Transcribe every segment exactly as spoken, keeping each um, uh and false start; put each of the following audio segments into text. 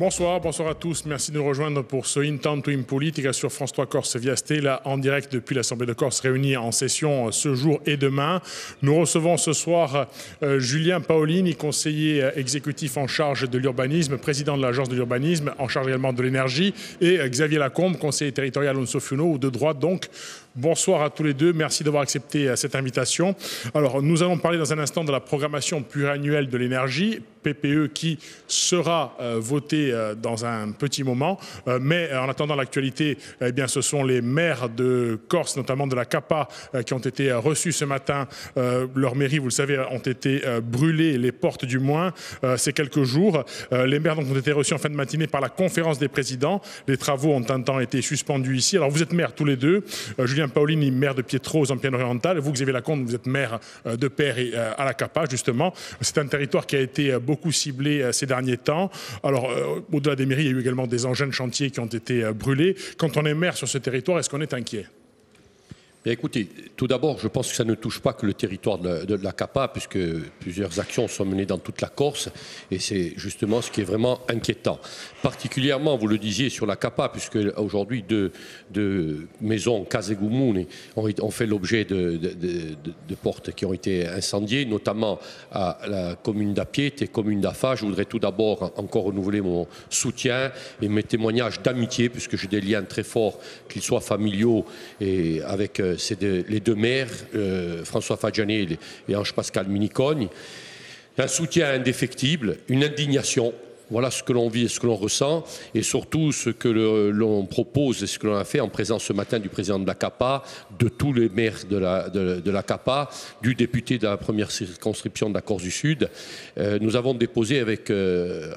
Bonsoir, bonsoir à tous. Merci de nous rejoindre pour ce Intanto in Politica sur France trois Corse via Stella, en direct depuis l'Assemblée de Corse réunie en session ce jour et demain. Nous recevons ce soir euh, Julien Paolini, conseiller exécutif en charge de l'urbanisme, président de l'Agence de l'urbanisme, en charge également de l'énergie, et euh, Xavier Lacombe, conseiller territorial Unso Fiuno, ou de droite donc. Bonsoir à tous les deux, merci d'avoir accepté cette invitation. Alors, nous allons parler dans un instant de la programmation pluriannuelle de l'énergie, P P E, qui sera euh, votée euh, dans un petit moment. Euh, mais en attendant l'actualité, eh bien, ce sont les maires de Corse, notamment de la CAPA, euh, qui ont été reçus ce matin. Euh, leurs mairies, vous le savez, ont été euh, brûlées, les portes du moins, euh, ces quelques jours. Euh, les maires donc, ont été reçus en fin de matinée par la conférence des présidents. Les travaux ont un temps été suspendus ici. Alors, vous êtes maires tous les deux. Euh, Julien Paolini, maire de Pietros en Piano-Oriental. Vous, Xavier Lacombe, vous êtes maire de Père et à la CAPA, justement. C'est un territoire qui a été beaucoup ciblé ces derniers temps. Alors, euh, au-delà des mairies, il y a eu également des engins de chantier qui ont été brûlés. Quand on est maire sur ce territoire, est-ce qu'on est inquiet ? Bien, écoutez, tout d'abord, je pense que ça ne touche pas que le territoire de la, de la CAPA, puisque plusieurs actions sont menées dans toute la Corse, et c'est justement ce qui est vraiment inquiétant. Particulièrement, vous le disiez, sur la CAPA, puisque aujourd'hui deux, deux maisons, case comuni, ont, ont fait l'objet de, de, de, de portes qui ont été incendiées, notamment à la commune d'Apiete et commune d'Afa. Je voudrais tout d'abord encore renouveler mon soutien et mes témoignages d'amitié, puisque j'ai des liens très forts, qu'ils soient familiaux et avec c'est de, les deux maires, euh, François Fagianelli et Ange-Pascal Minicogne. Un soutien indéfectible, une indignation. Voilà ce que l'on vit et ce que l'on ressent, et surtout ce que l'on propose et ce que l'on a fait en présence ce matin du président de la CAPA, de tous les maires de la, de, de la CAPA, du député de la première circonscription de la Corse du Sud. Euh, nous avons déposé avec, euh,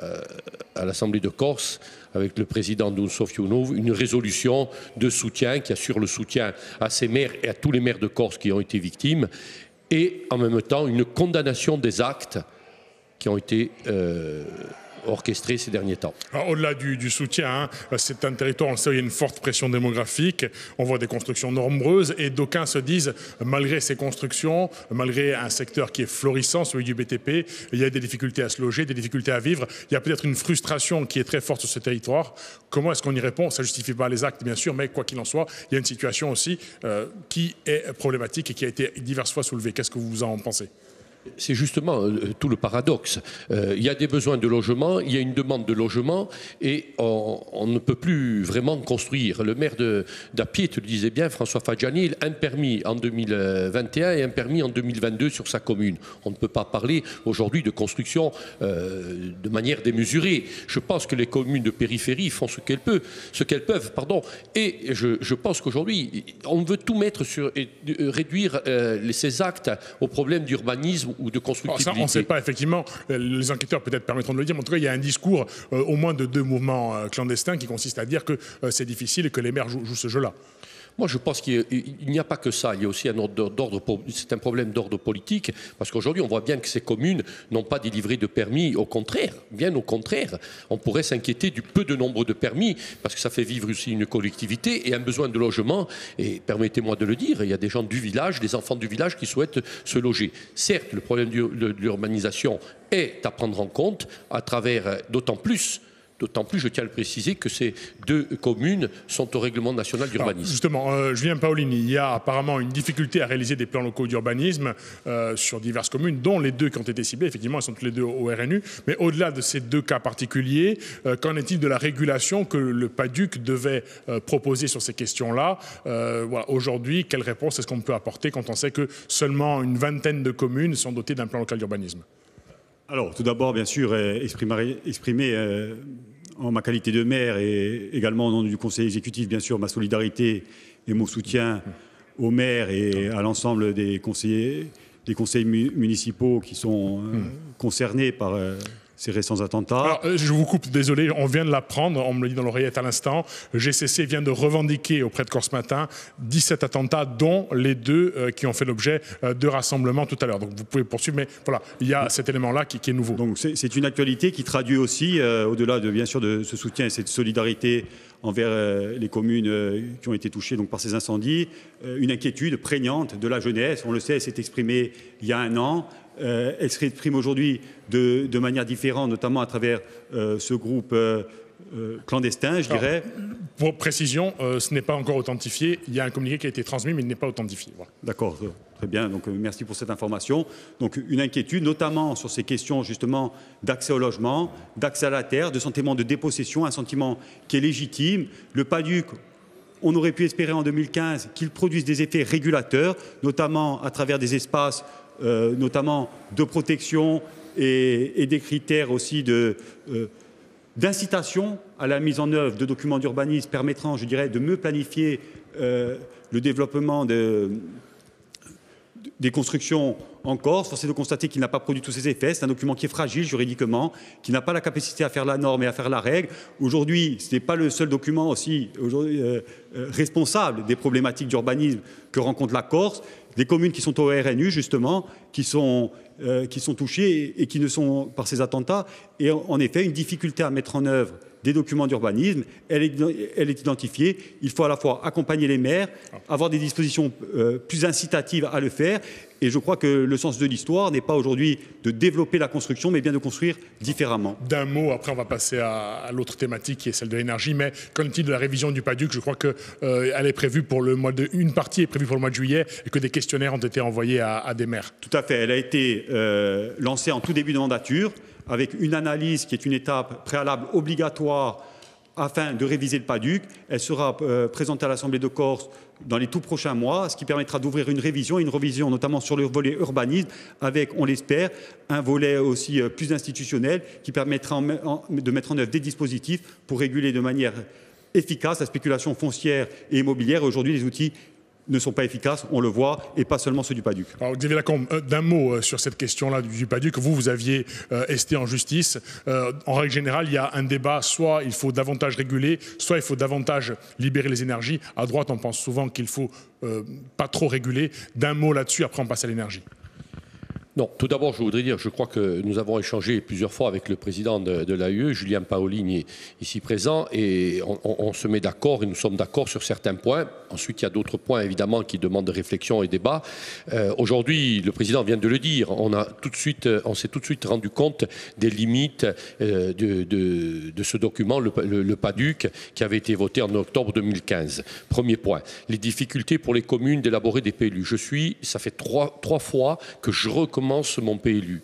à l'Assemblée de Corse, avec le président d'Unso Fiuno, une résolution de soutien qui assure le soutien à ces maires et à tous les maires de Corse qui ont été victimes, et en même temps une condamnation des actes qui ont été euh, orchestrés ces derniers temps. Au-delà du, du soutien, hein, c'est un territoire, on sait, où il y a une forte pression démographique, on voit des constructions nombreuses, et d'aucuns se disent, malgré ces constructions, malgré un secteur qui est florissant, celui du B T P, il y a des difficultés à se loger, des difficultés à vivre, il y a peut-être une frustration qui est très forte sur ce territoire. Comment est-ce qu'on y répond? Ça ne justifie pas les actes, bien sûr, mais quoi qu'il en soit, il y a une situation aussi euh, qui est problématique et qui a été diverses fois soulevée. Qu'est-ce que vous en pensez? C'est justement euh, tout le paradoxe. Euh, il y a des besoins de logement, il y a une demande de logement, et on, on ne peut plus vraiment construire. Le maire d'Apiete le disait bien, François Fagiani, un permis en deux mille vingt et un et un permis en deux mille vingt-deux sur sa commune. On ne peut pas parler aujourd'hui de construction euh, de manière démesurée. Je pense que les communes de périphérie font ce qu'elles peuvent, ce qu'elles peuvent, pardon. Et je, je pense qu'aujourd'hui, on veut tout mettre sur et réduire euh, ces actes aux problèmes d'urbanisme ou de constructibilité. Alors ça, on ne sait pas, effectivement. Les enquêteurs peut-être permettront de le dire, mais en tout cas, il y a un discours euh, au moins de deux mouvements euh, clandestins qui consiste à dire que euh, c'est difficile et que les maires jouent, jouent ce jeu-là. Moi, je pense qu'il n'y a pas que ça. Il y a aussi un ordre d'ordre, c'est un problème d'ordre politique, parce qu'aujourd'hui, on voit bien que ces communes n'ont pas délivré de permis. Au contraire, bien au contraire, on pourrait s'inquiéter du peu de nombre de permis, parce que ça fait vivre aussi une collectivité et un besoin de logement. Et permettez-moi de le dire, il y a des gens du village, des enfants du village qui souhaitent se loger. Certes, le problème de l'urbanisation est à prendre en compte à travers, d'autant plus, D'autant plus, je tiens à le préciser, que ces deux communes sont au règlement national d'urbanisme. Justement, euh, Julien Paolini, il y a apparemment une difficulté à réaliser des plans locaux d'urbanisme euh, sur diverses communes, dont les deux qui ont été ciblées. Effectivement, elles sont toutes les deux au R N U. Mais au-delà de ces deux cas particuliers, euh, qu'en est-il de la régulation que le PADUC devait euh, proposer sur ces questions-là euh, voilà. Aujourd'hui, quelle réponse est-ce qu'on peut apporter quand on sait que seulement une vingtaine de communes sont dotées d'un plan local d'urbanisme? Alors, tout d'abord, bien sûr, euh, exprimer, exprimer euh, en ma qualité de maire et également au nom du conseil exécutif, bien sûr, ma solidarité et mon soutien aux maires et à l'ensemble des conseillers, des conseils mu municipaux qui sont euh, concernés par euh, ces récents attentats. Alors, je vous coupe, désolé, on vient de l'apprendre, on me le dit dans l'oreillette à l'instant. G C C vient de revendiquer auprès de Corse Matin dix-sept attentats, dont les deux euh, qui ont fait l'objet euh, de rassemblements tout à l'heure. Donc vous pouvez poursuivre, mais voilà, il y a cet élément-là qui, qui est nouveau. Donc c'est une actualité qui traduit aussi, euh, au-delà de bien sûr de ce soutien et cette solidarité envers euh, les communes euh, qui ont été touchées donc, par ces incendies, euh, une inquiétude prégnante de la jeunesse. On le sait, elle s'est exprimée il y a un an. euh, elle s'exprime aujourd'hui de, de manière différente, notamment à travers euh, ce groupe euh, euh, clandestin, je dirais. Alors, pour précision, euh, ce n'est pas encore authentifié. Il y a un communiqué qui a été transmis, mais il n'est pas authentifié. Voilà. D'accord, très bien. Donc, euh, merci pour cette information. Donc, une inquiétude, notamment sur ces questions justement d'accès au logement, d'accès à la terre, de sentiment de dépossession, un sentiment qui est légitime. Le PADUC, on aurait pu espérer en deux mille quinze qu'il produise des effets régulateurs, notamment à travers des espaces, euh, notamment de protection et, et des critères aussi de... Euh, d'incitation à la mise en œuvre de documents d'urbanisme permettant, je dirais, de mieux planifier euh, le développement de, des constructions en Corse. Force est de constater qu'il n'a pas produit tous ses effets. C'est un document qui est fragile juridiquement, qui n'a pas la capacité à faire la norme et à faire la règle. Aujourd'hui, ce n'est pas le seul document aussi aujourd'hui, euh, euh, responsable des problématiques d'urbanisme que rencontre la Corse. Des communes qui sont au R N U, justement, qui sont, euh, qui sont touchées et qui ne sont par ces attentats. Et en effet, une difficulté à mettre en œuvre des documents d'urbanisme, elle est, elle est identifiée. Il faut à la fois accompagner les maires, avoir des dispositions euh, plus incitatives à le faire. Et je crois que le sens de l'histoire n'est pas aujourd'hui de développer la construction, mais bien de construire différemment. D'un mot, après on va passer à, à l'autre thématique qui est celle de l'énergie, mais qu'en est-il de la révision du PADUC? Je crois qu'elle euh, est prévue pour le mois de... Une partie est prévue pour le mois de juillet et que des questionnaires ont été envoyés à, à des maires. Tout à fait. Elle a été euh, lancée en tout début de mandature, avec une analyse qui est une étape préalable obligatoire afin de réviser le PADUC. Elle sera euh, présentée à l'Assemblée de Corse dans les tout prochains mois, ce qui permettra d'ouvrir une révision, une révision notamment sur le volet urbanisme, avec, on l'espère, un volet aussi euh, plus institutionnel qui permettra en, en, de mettre en œuvre des dispositifs pour réguler de manière efficace la spéculation foncière et immobilière. Et aujourd'hui, les outils ne sont pas efficaces, on le voit, et pas seulement ceux du PADUC. Alors, Xavier Lacombe, d'un mot sur cette question-là du PADUC, vous, vous aviez euh, esté en justice. Euh, en règle générale, il y a un débat, soit il faut davantage réguler, soit il faut davantage libérer les énergies. À droite, on pense souvent qu'il faut euh, pas trop réguler. D'un mot là-dessus, après on passe à l'énergie. Non, tout d'abord, je voudrais dire, je crois que nous avons échangé plusieurs fois avec le président de, de l'A E E, Julien Paolini, ici présent, et on, on, on se met d'accord, et nous sommes d'accord sur certains points. Ensuite, il y a d'autres points, évidemment, qui demandent réflexion et débat. Euh, Aujourd'hui, le président vient de le dire, on, a tout de suite, on s'est tout de suite rendu compte des limites euh, de, de, de ce document, le, le, le PADUC, qui avait été voté en octobre deux mille quinze. Premier point, les difficultés pour les communes d'élaborer des P L U. Je suis, ça fait trois, trois fois que je recommande mon P L U.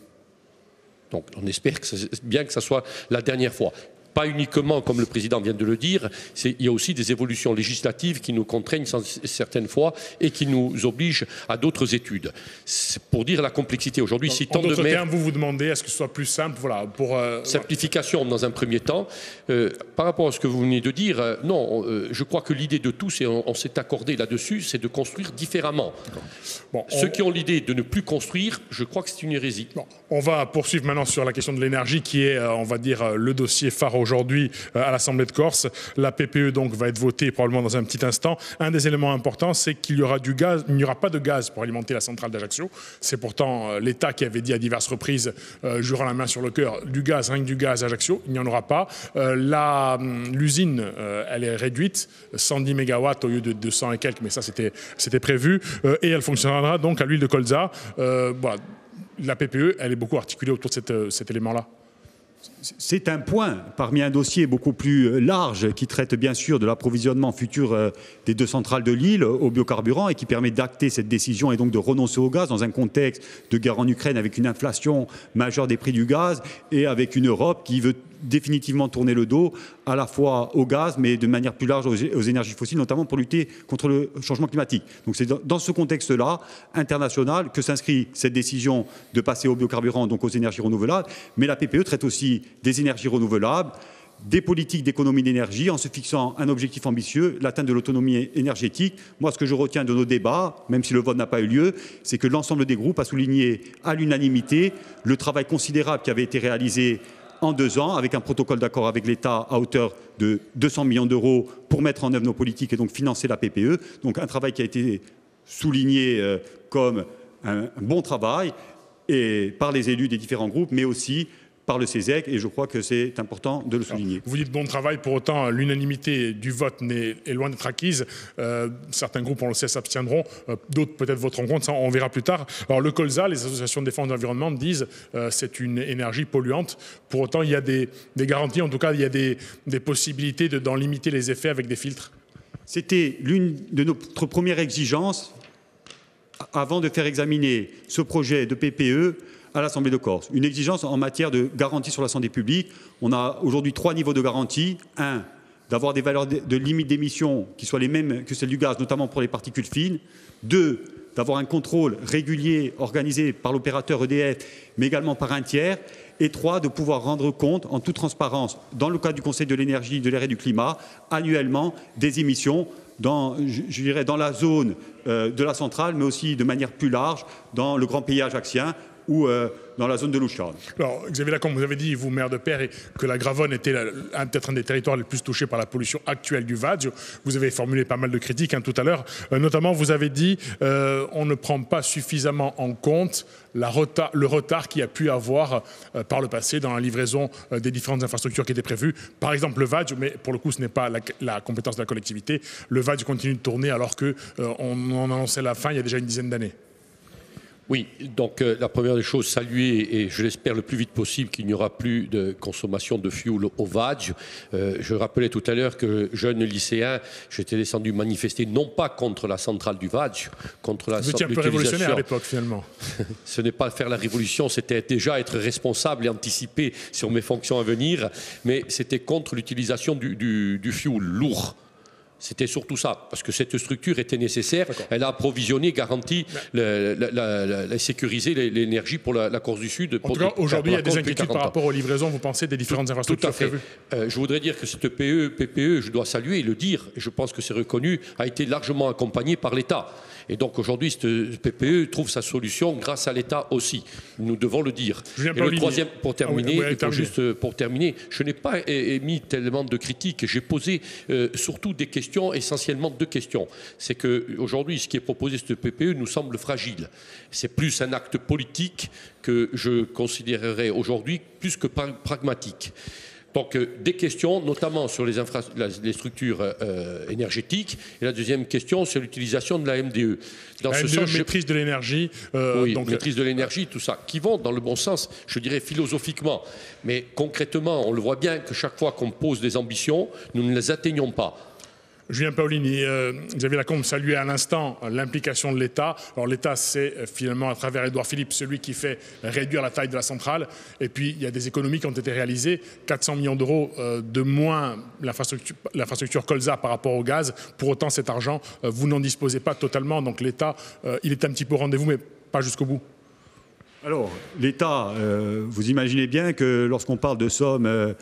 Donc on espère que bien que ce soit la dernière fois. Pas uniquement, comme le président vient de le dire, il y a aussi des évolutions législatives qui nous contraignent certaines fois et qui nous obligent à d'autres études. C'est pour dire la complexité. Aujourd'hui, si tant de maires... En d'autres termes, vous vous demandez à ce que ce soit plus simple, voilà, pour... Euh... Simplification dans un premier temps. Euh, par rapport à ce que vous venez de dire, euh, non, euh, je crois que l'idée de tous, et on, on s'est accordé là-dessus, c'est de construire différemment. Bon, on... Ceux qui ont l'idée de ne plus construire, je crois que c'est une hérésie. Bon, on va poursuivre maintenant sur la question de l'énergie, qui est, on va dire, le dossier phare aujourd'hui à l'Assemblée de Corse. La P P E donc va être votée probablement dans un petit instant. Un des éléments importants, c'est qu'il y aura du gaz. Il n'y aura pas de gaz pour alimenter la centrale d'Ajaccio. C'est pourtant l'État qui avait dit à diverses reprises, euh, jurant la main sur le cœur, du gaz, rien que du gaz à Ajaccio. Il n'y en aura pas. Euh, la, l'usine, euh, elle est réduite, cent dix mégawatts au lieu de deux cents et quelques, mais ça c'était, c'était prévu. Euh, et elle fonctionnera donc à l'huile de colza. Euh, voilà. La P P E, elle est beaucoup articulée autour de cette, cet élément-là. C'est un point parmi un dossier beaucoup plus large qui traite bien sûr de l'approvisionnement futur des deux centrales de l'île aux biocarburants et qui permet d'acter cette décision et donc de renoncer au gaz dans un contexte de guerre en Ukraine avec une inflation majeure des prix du gaz et avec une Europe qui veut définitivement tourner le dos à la fois au gaz mais de manière plus large aux, aux énergies fossiles, notamment pour lutter contre le changement climatique. Donc c'est dans, dans ce contexte-là international que s'inscrit cette décision de passer aux biocarburants, donc aux énergies renouvelables, mais la P P E traite aussi des énergies renouvelables, des politiques d'économie d'énergie en se fixant un objectif ambitieux, l'atteinte de l'autonomie énergétique. Moi, ce que je retiens de nos débats, même si le vote n'a pas eu lieu, c'est que l'ensemble des groupes a souligné à l'unanimité le travail considérable qui avait été réalisé en deux ans, avec un protocole d'accord avec l'État à hauteur de deux cents millions d'euros pour mettre en œuvre nos politiques et donc financer la P P E. Donc un travail qui a été souligné euh, comme un, un bon travail et par les élus des différents groupes, mais aussi par le CESEC, et je crois que c'est important de le souligner. Alors, vous dites bon travail, pour autant l'unanimité du vote est, est loin d'être acquise. Euh, certains groupes, on le sait, s'abstiendront, euh, d'autres peut-être voteront contre, ça on verra plus tard. Alors le colza, les associations de défense de l'environnement disent euh, c'est une énergie polluante. Pour autant, il y a des, des garanties, en tout cas il y a des, des possibilités de, d'en limiter les effets avec des filtres. C'était l'une de notre premières exigences avant de faire examiner ce projet de P P E à l'Assemblée de Corse. Une exigence en matière de garantie sur la santé publique. On a aujourd'hui trois niveaux de garantie. Un, d'avoir des valeurs de limite d'émission qui soient les mêmes que celles du gaz, notamment pour les particules fines. Deux, d'avoir un contrôle régulier organisé par l'opérateur E D F, mais également par un tiers. Et trois, de pouvoir rendre compte en toute transparence, dans le cadre du Conseil de l'énergie, de l'air et du climat, annuellement des émissions dans, je, je dirais, dans la zone euh, de la centrale, mais aussi de manière plus large dans le Grand Pays ajaccien ou euh, dans la zone de l'Ouchard. Alors, Xavier Lacombe, vous avez dit, vous, maire de Père, que la Gravonne était peut-être un des territoires les plus touchés par la pollution actuelle du Vaggio. Vous avez formulé pas mal de critiques hein, tout à l'heure. Euh, notamment, vous avez dit euh, on ne prend pas suffisamment en compte la retard, le retard qu'il y a pu avoir euh, par le passé dans la livraison euh, des différentes infrastructures qui étaient prévues. Par exemple, le Vaggio, mais pour le coup, ce n'est pas la, la compétence de la collectivité. Le Vaggio continue de tourner alors qu'on euh, en annonçait la fin il y a déjà une dizaine d'années. Oui, donc euh, la première des choses, saluer, et je l'espère le plus vite possible, qu'il n'y aura plus de consommation de fuel au Vaggio. Euh, je rappelais tout à l'heure que, jeune lycéen, j'étais descendu manifester non pas contre la centrale du Vaggio, contre la... Vous étiez un peu révolutionnaire à l'époque, finalement. Ce n'est pas faire la révolution, c'était déjà être responsable et anticiper sur mes fonctions à venir, mais c'était contre l'utilisation du, du, du fuel lourd. C'était surtout ça, parce que cette structure était nécessaire. Elle a approvisionné, garanti, le, la, la, la, la sécurisé l'énergie pour la, la Corse du Sud. En tout cas, aujourd'hui, il y a des inquiétudes par rapport aux livraisons, vous pensez, des différentes tout, infrastructures tout à fait. prévues. Euh, je voudrais dire que cette P E, P P E, je dois saluer et le dire, et je pense que c'est reconnu, a été largement accompagnée par l'État. Et donc aujourd'hui, cette P P E trouve sa solution grâce à l'État aussi. Nous devons le dire. Et le troisième, pour terminer, ah oui, oui, pour juste pour terminer, je n'ai pas émis tellement de critiques. J'ai posé euh, surtout des questions, essentiellement deux questions. C'est qu'aujourd'hui, ce qui est proposé, cette P P E, nous semble fragile. C'est plus un acte politique que je considérerais aujourd'hui plus que pragmatique. Donc euh, des questions, notamment sur les, les structures euh, énergétiques. Et la deuxième question, c'est l'utilisation de la M D E. Dans la ce M D E, sens, maîtrise je... de l'énergie. Euh, oui, donc, maîtrise de l'énergie, tout ça, qui vont dans le bon sens, je dirais philosophiquement. Mais concrètement, on le voit bien que chaque fois qu'on pose des ambitions, nous ne les atteignons pas. Julien Paolini, euh, Xavier Lacombe saluait à l'instant l'implication de l'État. Alors l'État, c'est euh, finalement à travers Édouard Philippe celui qui fait réduire la taille de la centrale. Et puis il y a des économies qui ont été réalisées. quatre cents millions d'euros euh, de moins l'infrastructure colza par rapport au gaz. Pour autant, cet argent, euh, vous n'en disposez pas totalement. Donc l'État, euh, il est un petit peu au rendez-vous, mais pas jusqu'au bout. Alors l'État, euh, vous imaginez bien que lorsqu'on parle de sommes... Euh,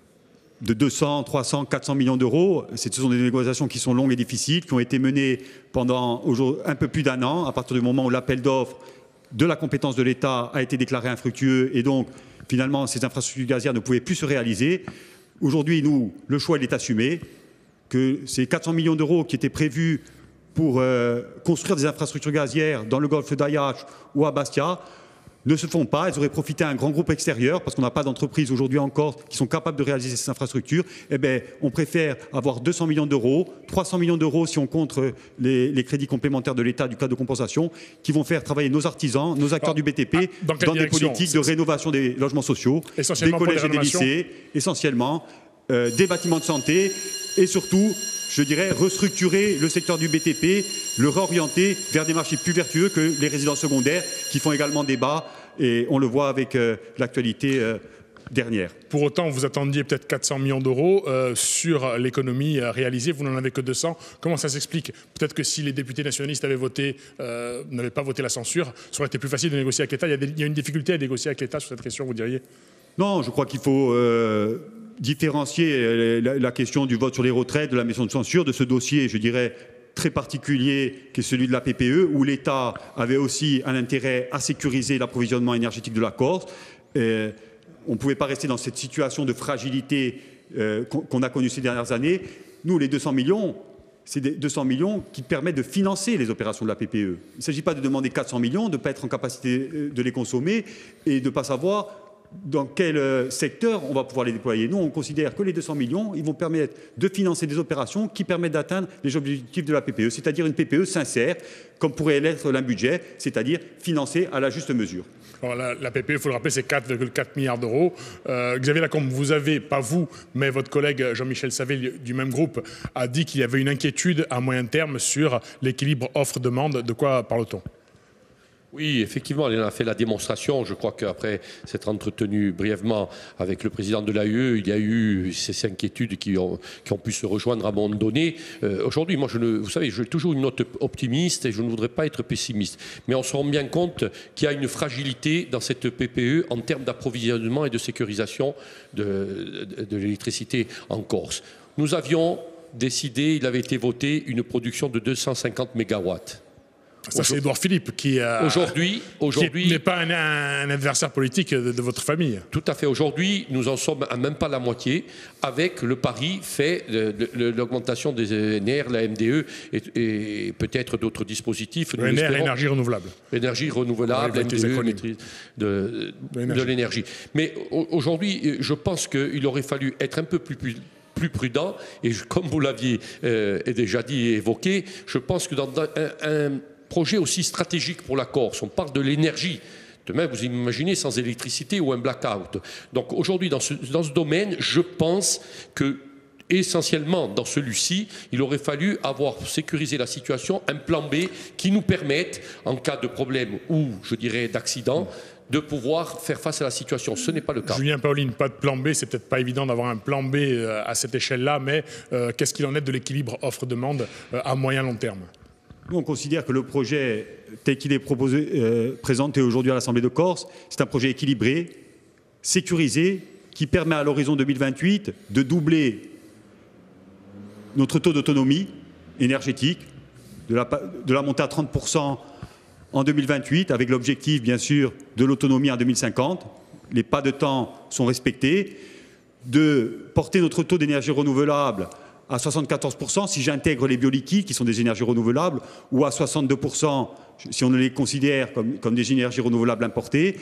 de deux cents, trois cents, quatre cents millions d'euros. Ce sont des négociations qui sont longues et difficiles, qui ont été menées pendant un peu plus d'un an, à partir du moment où l'appel d'offres de la compétence de l'État a été déclaré infructueux et donc, finalement, ces infrastructures gazières ne pouvaient plus se réaliser. Aujourd'hui, nous, le choix est assumé, que ces quatre cents millions d'euros qui étaient prévus pour euh, construire des infrastructures gazières dans le golfe d'Ayache ou à Bastia, ne se font pas. Elles auraient profité à un grand groupe extérieur, parce qu'on n'a pas d'entreprises aujourd'hui encore qui sont capables de réaliser ces infrastructures. Eh bien, on préfère avoir deux cents millions d'euros, trois cents millions d'euros si on compte les, les crédits complémentaires de l'État du cadre de compensation, qui vont faire travailler nos artisans, nos acteurs ah, du B T P, ah, dans, dans des politiques de rénovation des logements sociaux, des collèges et des lycées, essentiellement, euh, des bâtiments de santé, et surtout, je dirais, restructurer le secteur du B T P, le réorienter vers des marchés plus vertueux que les résidences secondaires qui font également débat, et on le voit avec euh, l'actualité euh, dernière. Pour autant, vous attendiez peut-être quatre cents millions d'euros euh, sur l'économie euh, réalisée, vous n'en avez que deux cents. Comment ça s'explique? Peut-être que si les députés nationalistes avaient voté, euh, n'avaient pas voté la censure, ça aurait été plus facile de négocier avec l'État. Il y a des, il y a une difficulté à négocier avec l'État sur cette question, vous diriez? Non, je crois qu'il faut... Euh différencier la question du vote sur les retraites, de la motion de censure, de ce dossier, je dirais, très particulier qui est celui de la P P E, où l'État avait aussi un intérêt à sécuriser l'approvisionnement énergétique de la Corse. Et on ne pouvait pas rester dans cette situation de fragilité euh, qu'on a connue ces dernières années. Nous, les deux cents millions, c'est des deux cents millions qui permettent de financer les opérations de la P P E. Il ne s'agit pas de demander quatre cents millions, de ne pas être en capacité de les consommer et de ne pas savoir dans quel secteur on va pouvoir les déployer. Nous, on considère que les deux cents millions, ils vont permettre de financer des opérations qui permettent d'atteindre les objectifs de la P P E, c'est-à-dire une P P E sincère, comme pourrait l'être un budget, c'est-à-dire financée à la juste mesure. Alors la, la P P E, il faut le rappeler, c'est quatre virgule quatre milliards d'euros. Euh, Xavier Lacombe, vous avez, pas vous, mais votre collègue Jean-Michel Savé du même groupe, a dit qu'il y avait une inquiétude à moyen terme sur l'équilibre offre-demande. De quoi parle-t-on ? Oui, effectivement, elle en a fait la démonstration. Je crois qu'après s'être entretenu brièvement avec le président de l'A U E, il y a eu ces inquiétudes qui ont, qui ont pu se rejoindre à un moment donné. Euh, Aujourd'hui, moi, je ne, vous savez, j'ai toujours une note optimiste et je ne voudrais pas être pessimiste. Mais on se rend bien compte qu'il y a une fragilité dans cette P P E en termes d'approvisionnement et de sécurisation de, de, de l'électricité en Corse. Nous avions décidé, il avait été voté, une production de deux cent cinquante mégawatts. Ça, c'est Édouard Philippe qui, euh, aujourd'hui, aujourd'hui, n'est pas un, un adversaire politique de, de votre famille. Tout à fait. Aujourd'hui, nous en sommes à même pas la moitié, avec le pari fait de, de, de l'augmentation des E N R, la M D E et, et peut-être d'autres dispositifs. Le E N R, énergie renouvelable. Énergie renouvelable, M D E, maîtrise de, de l'énergie. Mais aujourd'hui, je pense qu'il aurait fallu être un peu plus... plus plus prudent, et comme vous l'aviez euh, déjà dit et évoqué, je pense que dans un, un projet aussi stratégique pour la Corse, on parle de l'énergie. Demain, vous imaginez sans électricité ou un blackout. Donc aujourd'hui, dans ce, dans ce domaine, je pense que essentiellement dans celui-ci, il aurait fallu avoir sécurisé la situation, un plan B qui nous permette, en cas de problème ou, je dirais, d'accident, de pouvoir faire face à la situation. Ce n'est pas le cas. Julien Pauline, pas de plan B, c'est peut-être pas évident d'avoir un plan B à cette échelle-là, mais euh, qu'est-ce qu'il en est de l'équilibre offre-demande euh, à moyen-long terme ? Nous, on considère que le projet tel qu'il est proposé, euh, présenté aujourd'hui à l'Assemblée de Corse, c'est un projet équilibré, sécurisé, qui permet à l'horizon deux mille vingt-huit de doubler notre taux d'autonomie énergétique, de la, de la montée à trente pour cent en deux mille vingt-huit, avec l'objectif, bien sûr, de l'autonomie en deux mille cinquante. Les pas de temps sont respectés. De porter notre taux d'énergie renouvelable à soixante-quatorze pour cent, si j'intègre les bioliquides, qui sont des énergies renouvelables, ou à soixante-deux pour cent, si on les considère comme, comme des énergies renouvelables importées.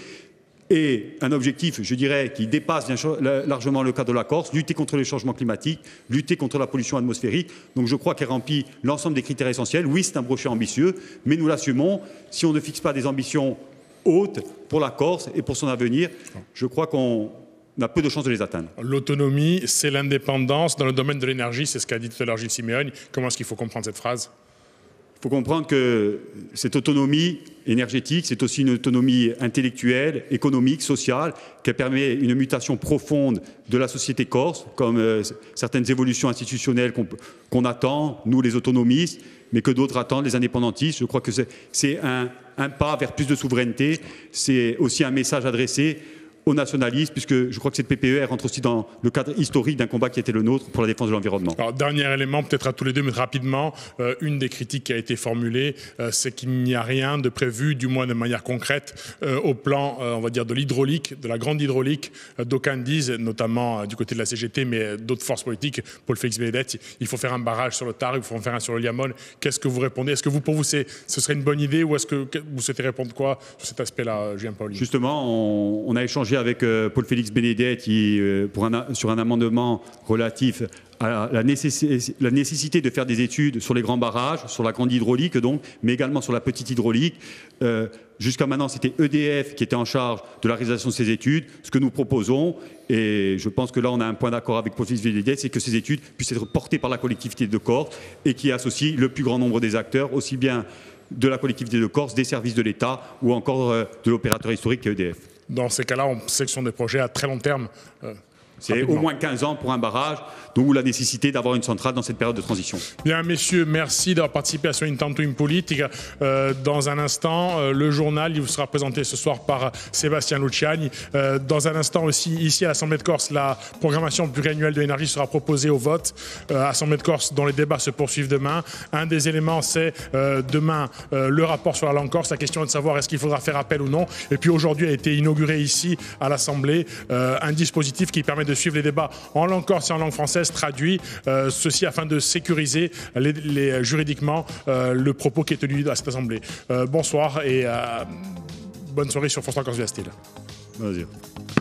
Et un objectif, je dirais, qui dépasse bien largement le cas de la Corse, lutter contre les changements climatiques, lutter contre la pollution atmosphérique. Donc je crois qu'elle remplit l'ensemble des critères essentiels. Oui, c'est un projet ambitieux, mais nous l'assumons. Si on ne fixe pas des ambitions hautes pour la Corse et pour son avenir, je crois qu'on a peu de chances de les atteindre. L'autonomie, c'est l'indépendance. Dans le domaine de l'énergie, c'est ce qu'a dit tout à l'heure Gilles Siméogne. Comment est-ce qu'il faut comprendre cette phrase ? Il faut comprendre que cette autonomie énergétique, c'est aussi une autonomie intellectuelle, économique, sociale, qui permet une mutation profonde de la société corse, comme euh, certaines évolutions institutionnelles qu'on qu'on attend, nous les autonomistes, mais que d'autres attendent, les indépendantistes. Je crois que c'est un, un pas vers plus de souveraineté. C'est aussi un message adressé aux nationalistes, puisque je crois que cette P P E rentre aussi dans le cadre historique d'un combat qui était le nôtre pour la défense de l'environnement. Alors, dernier élément, peut-être à tous les deux, mais rapidement, euh, une des critiques qui a été formulée, euh, c'est qu'il n'y a rien de prévu, du moins de manière concrète, euh, au plan, euh, on va dire, de l'hydraulique, de la grande hydraulique. Euh, D'aucuns disent, notamment euh, du côté de la C G T, mais euh, d'autres forces politiques, Paul Félix Bénédette, il faut faire un barrage sur le Tard, il faut en faire un sur le Liamone. Qu'est-ce que vous répondez? Est-ce que vous, pour vous, ce serait une bonne idée, ou est-ce que vous souhaitez répondre quoi sur cet aspect-là, Julien Pauline? Justement, on, on a échangé avec euh, Paul Félix Bénédette qui, euh, pour un, sur un amendement relatif à la, nécess la nécessité de faire des études sur les grands barrages, sur la grande hydraulique donc, mais également sur la petite hydraulique. Euh, Jusqu'à maintenant, c'était E D F qui était en charge de la réalisation de ces études. Ce que nous proposons, et je pense que là on a un point d'accord avec Paul Félix Bénédette, c'est que ces études puissent être portées par la collectivité de Corse et qui associe le plus grand nombre des acteurs, aussi bien de la collectivité de Corse, des services de l'État ou encore euh, de l'opérateur historique qui est E D F. Dans ces cas-là, on sait que ce sont des projets à très long terme. Euh, C'est au moins quinze ans pour un barrage, d'où la nécessité d'avoir une centrale dans cette période de transition. Bien, messieurs, merci d'avoir participé à ce Intanto in Politica. Euh, dans un instant, euh, le journal, il vous sera présenté ce soir par Sébastien Luciani. Euh, dans un instant aussi, ici à l'Assemblée de Corse, la programmation pluriannuelle de l'énergie sera proposée au vote. Euh, Assemblée de Corse, dont les débats se poursuivent demain. Un des éléments, c'est euh, demain euh, le rapport sur la langue corse. La question est de savoir est-ce qu'il faudra faire appel ou non. Et puis aujourd'hui a été inauguré ici à l'Assemblée euh, un dispositif qui permet de suivre les débats en langue corse et en langue française traduits, euh, ceci afin de sécuriser les, les, juridiquement euh, le propos qui est tenu à cette Assemblée. Euh, bonsoir et euh, bonne soirée sur France trois Corse Via Style. Vas-y.